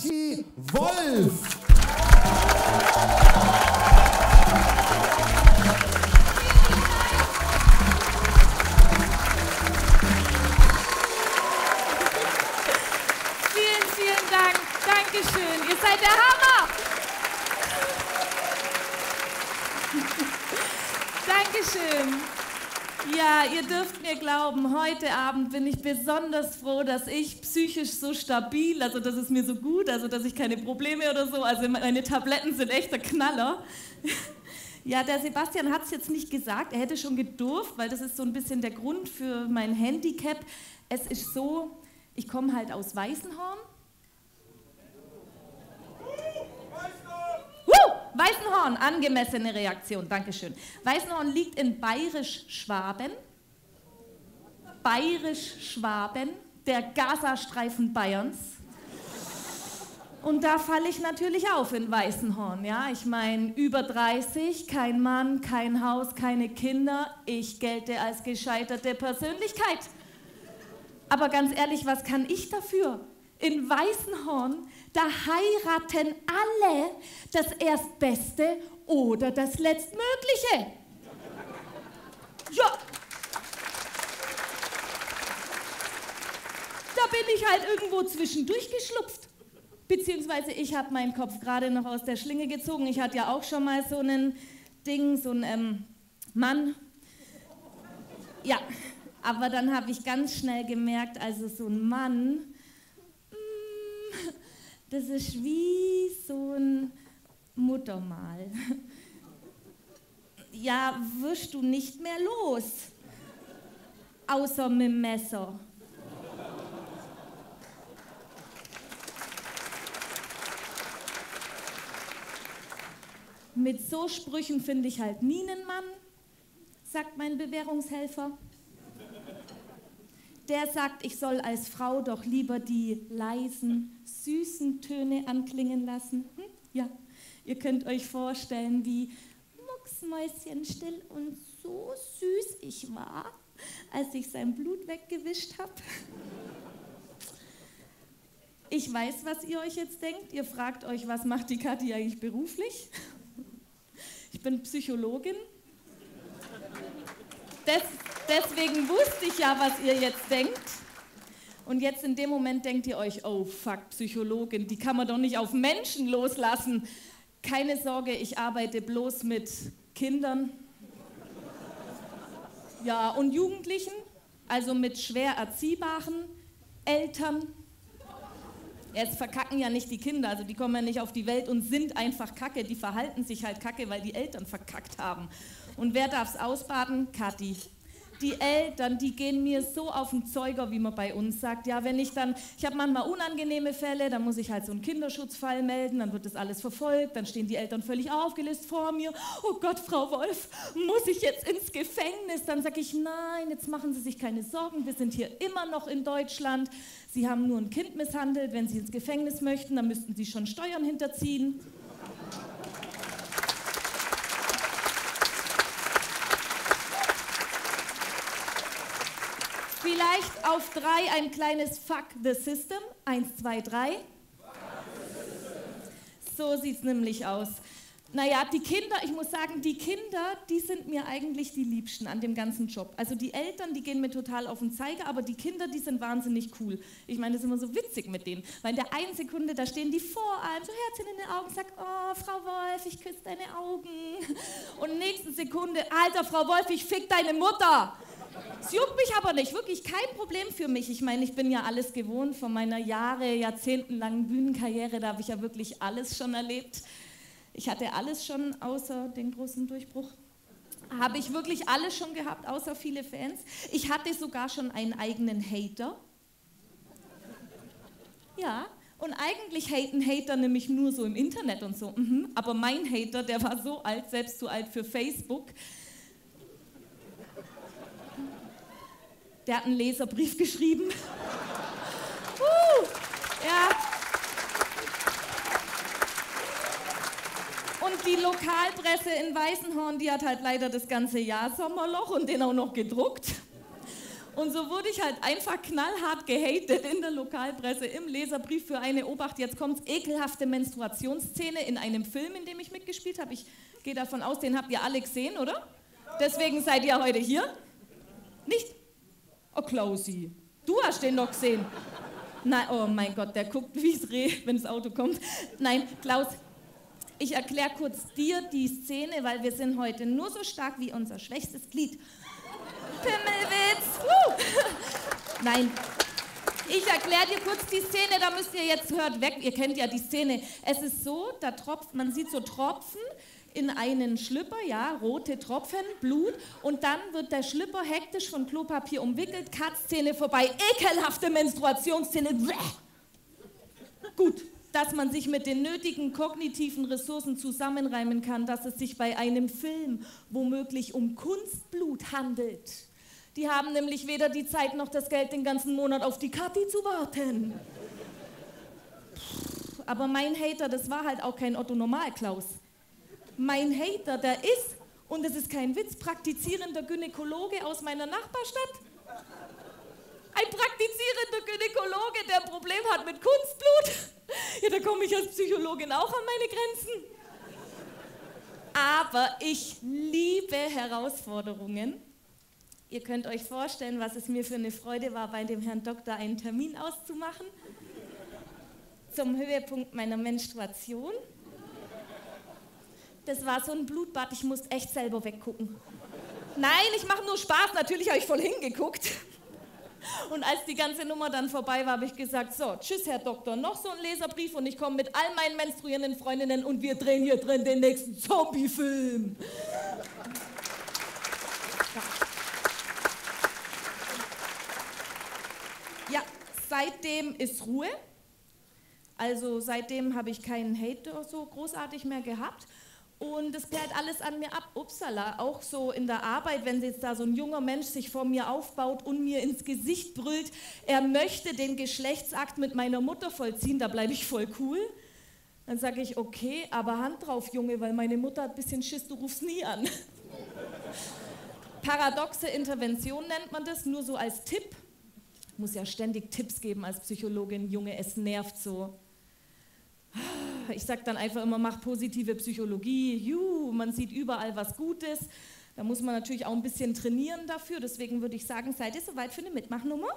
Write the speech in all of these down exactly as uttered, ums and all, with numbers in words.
Kathi Wolf. Vielen, vielen Dank. Dankeschön. Ihr seid der Hammer. Dankeschön. Ja, ihr dürft mir glauben, heute Abend bin ich besonders froh, dass ich psychisch so stabil, also dass es mir so gut, also dass ich keine Probleme oder so, also meine Tabletten sind echt der Knaller. Ja, der Sebastian hat es jetzt nicht gesagt, er hätte schon gedurft, weil das ist so ein bisschen der Grund für mein Handicap. Es ist so, ich komme halt aus Weißenhorn. Weißenhorn, angemessene Reaktion, Dankeschön. Weißenhorn liegt in Bayerisch-Schwaben. Bayerisch-Schwaben, der Gazastreifen Bayerns. Und da falle ich natürlich auf in Weißenhorn. Ja? Ich meine, über dreißig, kein Mann, kein Haus, keine Kinder. Ich gelte als gescheiterte Persönlichkeit. Aber ganz ehrlich, was kann ich dafür? In Weißenhorn, da heiraten alle das Erstbeste oder das Letztmögliche. Ja. Da bin ich halt irgendwo zwischendurch geschlupft. Beziehungsweise ich habe meinen Kopf gerade noch aus der Schlinge gezogen. Ich hatte ja auch schon mal so einen Ding, so einen ähm, Mann. Ja, aber dann habe ich ganz schnell gemerkt, also so ein Mann, das ist wie so ein Muttermal. Ja, wirst du nicht mehr los. Außer mit dem Messer. Mit so Sprüchen finde ich halt nie einen Mann, sagt mein Bewährungshelfer. Der sagt, ich soll als Frau doch lieber die leisen, süßen Töne anklingen lassen. Hm? Ja, ihr könnt euch vorstellen, wie mucksmäuschenstill und so süß ich war, als ich sein Blut weggewischt habe. Ich weiß, was ihr euch jetzt denkt. Ihr fragt euch, was macht die Kathi eigentlich beruflich? Ich bin Psychologin. Des, deswegen wusste ich ja, was ihr jetzt denkt. Und jetzt in dem Moment denkt ihr euch, oh fuck, Psychologin, die kann man doch nicht auf Menschen loslassen. Keine Sorge, ich arbeite bloß mit Kindern. Ja, und Jugendlichen, also mit schwer erziehbaren Eltern. Jetzt verkacken ja nicht die Kinder, also die kommen ja nicht auf die Welt und sind einfach kacke. Die verhalten sich halt kacke, weil die Eltern verkackt haben. Und wer darf's ausbaden? Kathi. Die Eltern, die gehen mir so auf den Zeuger, wie man bei uns sagt. Ja, wenn ich dann, ich habe manchmal unangenehme Fälle, dann muss ich halt so einen Kinderschutzfall melden, dann wird das alles verfolgt, dann stehen die Eltern völlig aufgelistet vor mir. Oh Gott, Frau Wolf, muss ich jetzt ins Gefängnis? Dann sage ich, nein, jetzt machen Sie sich keine Sorgen, wir sind hier immer noch in Deutschland. Sie haben nur ein Kind misshandelt, wenn Sie ins Gefängnis möchten, dann müssten Sie schon Steuern hinterziehen. Vielleicht auf drei ein kleines Fuck the System. Eins, zwei, drei. So sieht es nämlich aus. Naja, die Kinder, ich muss sagen, die Kinder, die sind mir eigentlich die Liebsten an dem ganzen Job. Also die Eltern, die gehen mir total auf den Zeiger, aber die Kinder, die sind wahnsinnig cool. Ich meine, das ist immer so witzig mit denen, weil in der einen Sekunde, da stehen die vor einem, so Herzchen in den Augen, sagt, oh, Frau Wolf, ich küsse deine Augen. Und nächste Sekunde, Alter, Frau Wolf, ich fick deine Mutter. Es juckt mich aber nicht, wirklich kein Problem für mich. Ich meine, ich bin ja alles gewohnt von meiner Jahre, jahrzehntelangen Bühnenkarriere, da habe ich ja wirklich alles schon erlebt. Ich hatte alles schon, außer den großen Durchbruch. Habe ich wirklich alles schon gehabt, außer viele Fans. Ich hatte sogar schon einen eigenen Hater. Ja, und eigentlich haten Hater nämlich nur so im Internet und so. Mhm. Aber mein Hater, der war so alt, selbst zu alt für Facebook. Der hat einen Leserbrief geschrieben. uh, ja. Und die Lokalpresse in Weißenhorn, die hat halt leider das ganze Jahr Sommerloch und den auch noch gedruckt. Und so wurde ich halt einfach knallhart gehatet in der Lokalpresse, im Leserbrief für eine, Obacht, jetzt kommt's, ekelhafte Menstruationsszene in einem Film, in dem ich mitgespielt habe. Ich gehe davon aus, den habt ihr alle gesehen, oder? Deswegen seid ihr heute hier. Nicht? Oh, Klausi, du hast den noch gesehen. Nein, oh mein Gott, der guckt wie's Reh, wenn das Auto kommt. Nein, Klaus, ich erkläre kurz dir die Szene, weil wir sind heute nur so stark wie unser schwächstes Glied. Pimmelwitz! Woo. Nein, ich erkläre dir kurz die Szene, da müsst ihr jetzt hört weg, ihr kennt ja die Szene. Es ist so, da tropft, man sieht so Tropfen in einen Schlüpper, ja, rote Tropfen, Blut, und dann wird der Schlüpper hektisch von Klopapier umwickelt, Cut-Szene vorbei, ekelhafte Menstruationsszene. Bäh. Gut, dass man sich mit den nötigen kognitiven Ressourcen zusammenreimen kann, dass es sich bei einem Film womöglich um Kunstblut handelt. Die haben nämlich weder die Zeit noch das Geld, den ganzen Monat auf die Kathi zu warten. Aber mein Hater, das war halt auch kein Otto Normalklaus. Mein Hater, der ist, und es ist kein Witz, praktizierender Gynäkologe aus meiner Nachbarstadt. Ein praktizierender Gynäkologe, der ein Problem hat mit Kunstblut. Ja, da komme ich als Psychologin auch an meine Grenzen. Aber ich liebe Herausforderungen. Ihr könnt euch vorstellen, was es mir für eine Freude war, bei dem Herrn Doktor einen Termin auszumachen. Zum Höhepunkt meiner Menstruation. Das war so ein Blutbad, ich musste echt selber weggucken. Nein, ich mache nur Spaß, natürlich habe ich voll hingeguckt. Und als die ganze Nummer dann vorbei war, habe ich gesagt, so, tschüss Herr Doktor, noch so ein Leserbrief und ich komme mit all meinen menstruierenden Freundinnen und wir drehen hier drin den nächsten Zombie-Film. Ja, seitdem ist Ruhe. Also seitdem habe ich keinen Hate so großartig mehr gehabt. Und das perlt alles an mir ab. Upsala, auch so in der Arbeit, wenn jetzt da so ein junger Mensch sich vor mir aufbaut und mir ins Gesicht brüllt, er möchte den Geschlechtsakt mit meiner Mutter vollziehen, da bleibe ich voll cool. Dann sage ich, okay, aber Hand drauf, Junge, weil meine Mutter hat ein bisschen Schiss, du rufst nie an. Paradoxe Intervention nennt man das, nur so als Tipp. Ich muss ja ständig Tipps geben als Psychologin, Junge, es nervt so. Ich sage dann einfach immer, mach positive Psychologie, juhu, man sieht überall was Gutes. Da muss man natürlich auch ein bisschen trainieren dafür, deswegen würde ich sagen, seid ihr soweit für eine Mitmachnummer?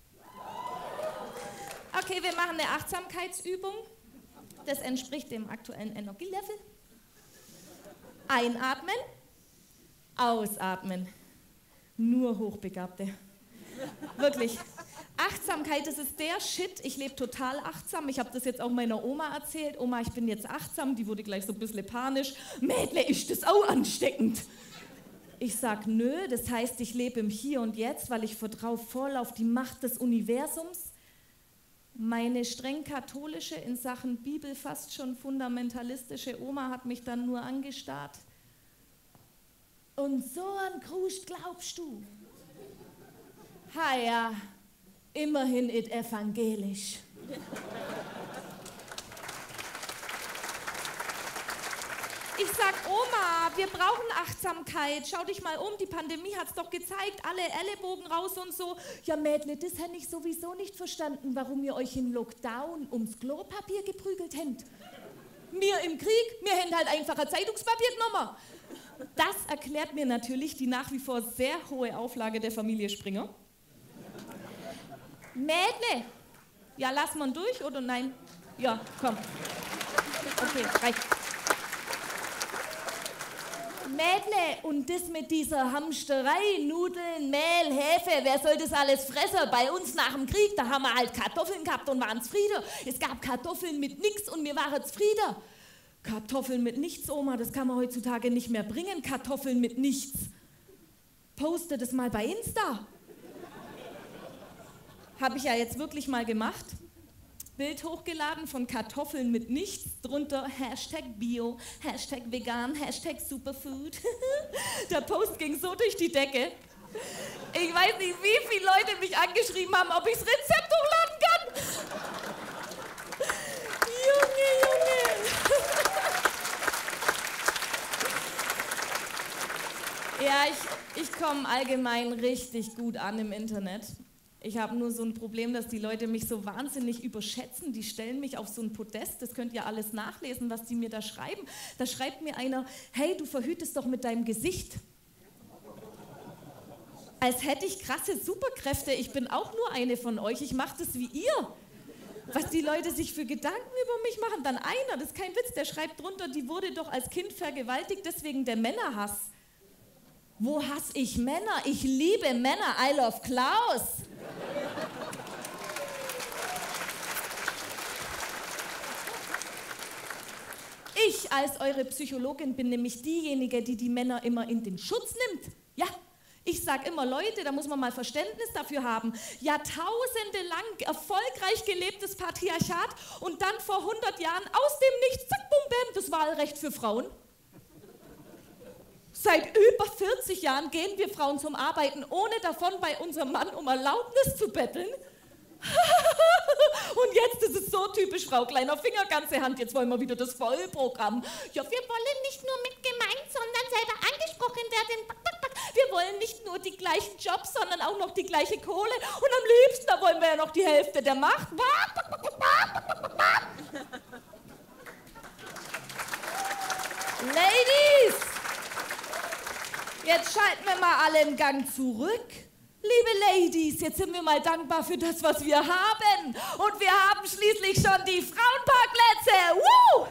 Okay, wir machen eine Achtsamkeitsübung. Das entspricht dem aktuellen Energielevel. Einatmen, ausatmen. Nur Hochbegabte. Wirklich. Achtsamkeit, das ist der Shit. Ich lebe total achtsam. Ich habe das jetzt auch meiner Oma erzählt. Oma, ich bin jetzt achtsam. Die wurde gleich so ein bisschen panisch. Mädle, ist das auch ansteckend? Ich sag, nö, das heißt, ich lebe im Hier und Jetzt, weil ich vertraue voll auf die Macht des Universums. Meine streng katholische, in Sachen Bibel fast schon fundamentalistische Oma hat mich dann nur angestarrt. Und so an Krust glaubst du? Ha ja, immerhin it evangelisch. Ich sag, Oma, wir brauchen Achtsamkeit. Schau dich mal um, die Pandemie hat's doch gezeigt, alle Ellenbogen raus und so. Ja, Mädle, das hätte ich sowieso nicht verstanden, warum ihr euch im Lockdown ums Klopapier geprügelt habt. Mir im Krieg, mir hätten halt einfach ein Zeitungspapier genommen. Das erklärt mir natürlich die nach wie vor sehr hohe Auflage der Familie Springer. Mädle, ja, lass man durch oder nein? Ja, komm. Okay, reicht. Mädle, und das mit dieser Hamsterei, Nudeln, Mehl, Hefe, wer soll das alles fressen? Bei uns nach dem Krieg, da haben wir halt Kartoffeln gehabt und waren zufrieden. Es gab Kartoffeln mit nichts und wir waren zufrieden. Kartoffeln mit nichts, Oma, das kann man heutzutage nicht mehr bringen, Kartoffeln mit nichts. Poste das mal bei Insta. Habe ich ja jetzt wirklich mal gemacht. Bild hochgeladen von Kartoffeln mit nichts, drunter Hashtag Bio, Hashtag Vegan, Hashtag Superfood. Der Post ging so durch die Decke. Ich weiß nicht, wie viele Leute mich angeschrieben haben, ob ich das Rezept hochladen kann. Junge, Junge. Ja, ich... Ich komme allgemein richtig gut an im Internet. Ich habe nur so ein Problem, dass die Leute mich so wahnsinnig überschätzen. Die stellen mich auf so ein Podest. Das könnt ihr alles nachlesen, was die mir da schreiben. Da schreibt mir einer, hey, du verhütest doch mit deinem Gesicht. Als hätte ich krasse Superkräfte. Ich bin auch nur eine von euch. Ich mache das wie ihr. Was die Leute sich für Gedanken über mich machen. Dann einer, das ist kein Witz, der schreibt drunter, die wurde doch als Kind vergewaltigt, deswegen der Männerhass. Wo hasse ich Männer? Ich liebe Männer. I love Klaus. Ich als eure Psychologin bin nämlich diejenige, die die Männer immer in den Schutz nimmt. Ja, ich sage immer, Leute, da muss man mal Verständnis dafür haben. Jahrtausende lang erfolgreich gelebtes Patriarchat und dann vor hundert Jahren aus dem Nichts, zack, bum, bam, das Wahlrecht für Frauen. Seit über vierzig Jahren gehen wir Frauen zum Arbeiten, ohne davon bei unserem Mann um Erlaubnis zu betteln. Und jetzt ist es so typisch, Frau Kleiner Finger, ganze Hand, jetzt wollen wir wieder das Vollprogramm. Ja, wir wollen nicht nur mit gemeint, sondern selber angesprochen werden. Wir wollen nicht nur die gleichen Jobs, sondern auch noch die gleiche Kohle. Und am liebsten, da wollen wir ja noch die Hälfte der Macht. Ladies! Jetzt schalten wir mal alle einen Gang zurück. Liebe Ladies, jetzt sind wir mal dankbar für das, was wir haben. Und wir haben schließlich schon die Frauenparkplätze. Woo!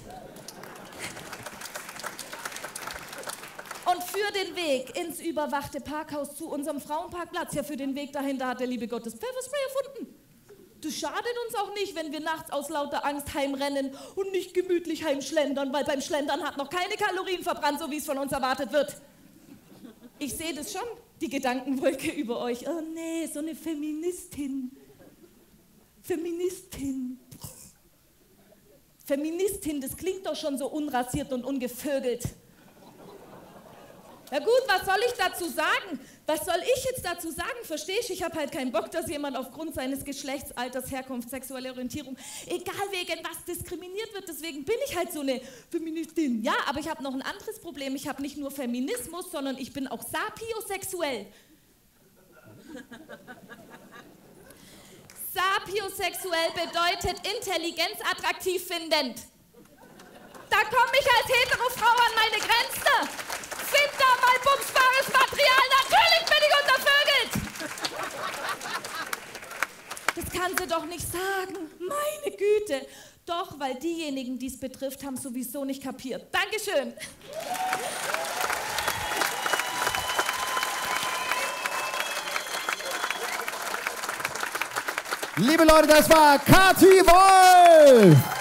Und für den Weg ins überwachte Parkhaus zu unserem Frauenparkplatz, ja für den Weg dahin, da hat der liebe Gott das Pfefferspray erfunden. Das schadet uns auch nicht, wenn wir nachts aus lauter Angst heimrennen und nicht gemütlich heimschlendern, weil beim Schlendern hat noch keine Kalorien verbrannt, so wie es von uns erwartet wird. Ich sehe das schon, die Gedankenwolke über euch. Oh nee, so eine Feministin. Feministin. Feministin, das klingt doch schon so unrasiert und ungevögelt. Na gut, was soll ich dazu sagen? Was soll ich jetzt dazu sagen? Verstehst du? Ich habe halt keinen Bock, dass jemand aufgrund seines Geschlechts, Alters, Herkunft, sexuelle Orientierung, egal wegen was, diskriminiert wird. Deswegen bin ich halt so eine Feministin. Ja, aber ich habe noch ein anderes Problem. Ich habe nicht nur Feminismus, sondern ich bin auch sapiosexuell. Sapiosexuell bedeutet Intelligenz attraktiv findend. Da komme ich als Hetero-Frau an meine Grenze. Find da mal bumsbares Material, natürlich bin ich untervögelt. Das kann sie doch nicht sagen, meine Güte. Doch, weil diejenigen, die es betrifft, haben sowieso nicht kapiert. Dankeschön. Liebe Leute, das war Kathi Wolf.